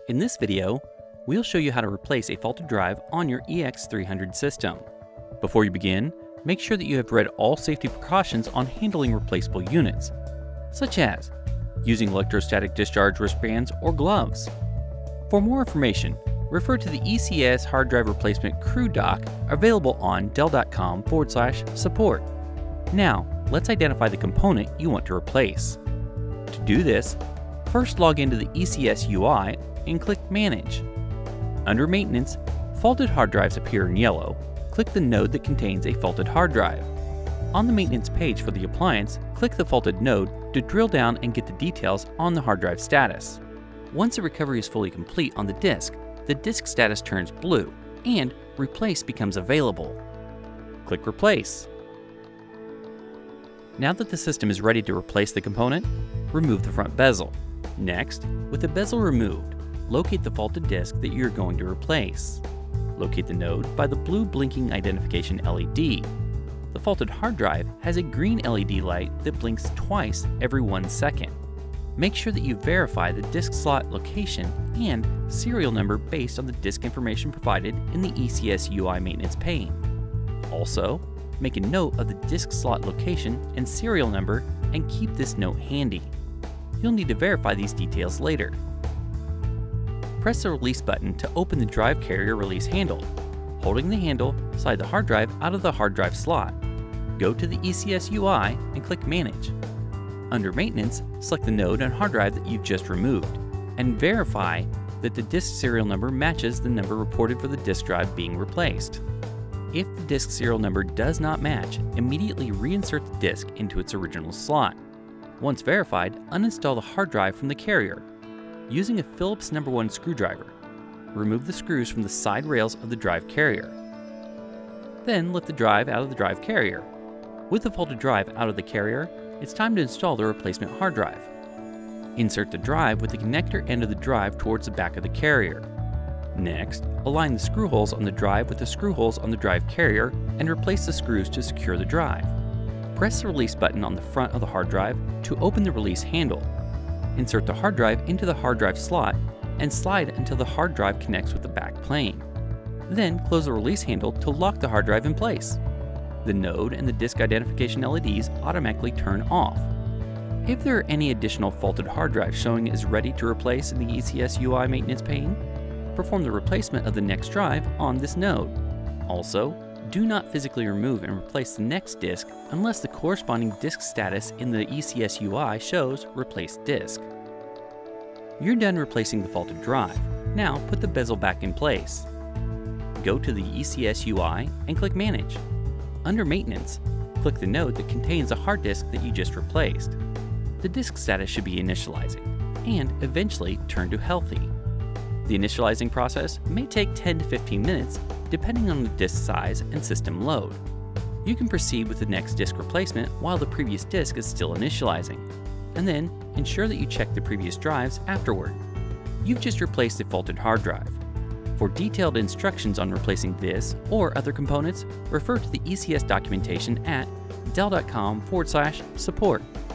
In this video, we'll show you how to replace a faulted drive on your EX300 system. Before you begin, make sure that you have read all safety precautions on handling replaceable units, such as using electrostatic discharge wristbands or gloves. For more information, refer to the ECS hard drive replacement crew doc available on dell.com/support. Now, let's identify the component you want to replace. To do this, first log into the ECS UI and click Manage. Under Maintenance, faulted hard drives appear in yellow. Click the node that contains a faulted hard drive. On the maintenance page for the appliance, click the faulted node to drill down and get the details on the hard drive status. Once the recovery is fully complete on the disk status turns blue and Replace becomes available. Click Replace. Now that the system is ready to replace the component, remove the front bezel. Next, with the bezel removed, locate the faulted disk that you're going to replace. Locate the node by the blue blinking identification LED. The faulted hard drive has a green LED light that blinks twice every 1 second. Make sure that you verify the disk slot location and serial number based on the disk information provided in the ECS UI maintenance pane. Also, make a note of the disk slot location and serial number and keep this note handy. You'll need to verify these details later. Press the release button to open the drive carrier release handle. Holding the handle, slide the hard drive out of the hard drive slot. Go to the ECS UI and click Manage. Under Maintenance, select the node and hard drive that you've just removed, and verify that the disk serial number matches the number reported for the disk drive being replaced. If the disk serial number does not match, immediately reinsert the disk into its original slot. Once verified, uninstall the hard drive from the carrier. Using a Phillips No. 1 screwdriver, remove the screws from the side rails of the drive carrier. Then lift the drive out of the drive carrier. With the faulted drive out of the carrier, it's time to install the replacement hard drive. Insert the drive with the connector end of the drive towards the back of the carrier. Next, align the screw holes on the drive with the screw holes on the drive carrier and replace the screws to secure the drive. Press the release button on the front of the hard drive to open the release handle. Insert the hard drive into the hard drive slot and slide until the hard drive connects with the back plane. Then close the release handle to lock the hard drive in place. The node and the disk identification LEDs automatically turn off. If there are any additional faulted hard drives showing as ready to replace in the ECS UI maintenance pane, perform the replacement of the next drive on this node. Also, do not physically remove and replace the next disk unless the corresponding disk status in the ECS UI shows Replace Disk. You're done replacing the faulted drive. Now put the bezel back in place. Go to the ECS UI and click Manage. Under Maintenance, click the node that contains the hard disk that you just replaced. The disk status should be initializing, and eventually turn to healthy. The initializing process may take 10 to 15 minutes depending on the disk size and system load. You can proceed with the next disk replacement while the previous disk is still initializing, and then ensure that you check the previous drives afterward. You've just replaced a faulted hard drive. For detailed instructions on replacing this or other components, refer to the ECS documentation at dell.com/support.